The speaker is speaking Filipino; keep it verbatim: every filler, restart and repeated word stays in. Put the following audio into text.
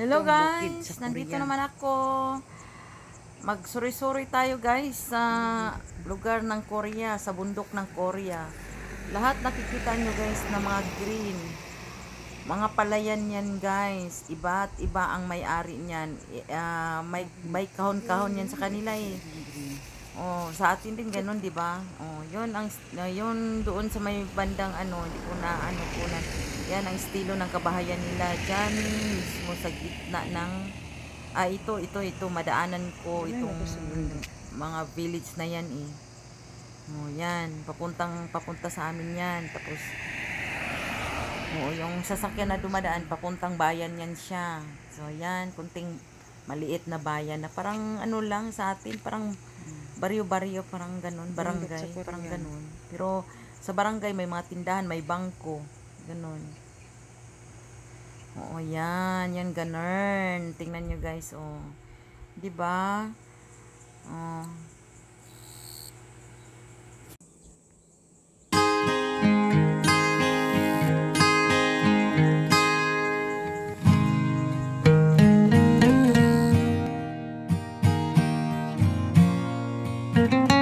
Hello Ito ang bukid guys, sa nandito Korea. naman ako. Magsuri-suri tayo guys sa lugar ng Korea, sa bundok ng Korea. Lahat nakikita nyo guys na mga green. Mga palayan yan guys. Iba at iba ang may-ari niyan. Uh, may may kahon-kahon yan sa kanila eh. Oh, sa atin din ganun, 'di ba? Oh, 'yun ang uh, 'yun doon sa may bandang ano, hindi ko na ano po na. Yan ang estilo ng kabahayan nila diyan mismo sa gitna ng ah ito ito ito madaanan ko itong mga village na yan eh. Oh, yan, papuntang papunta sa amin yan. Tapos oh, yung sasakyan na dumadaan papuntang bayan yan siya. So yan, kunting maliit na bayan na parang ano lang sa atin, parang baryo-baryo, parang ganun, barangay, parang ganun. Pero sa barangay may mga tindahan, may bangko, ganun. Oo, yan, yan ganun. Tingnan nyo guys, oh. 'Di ba? Oh. Thank you.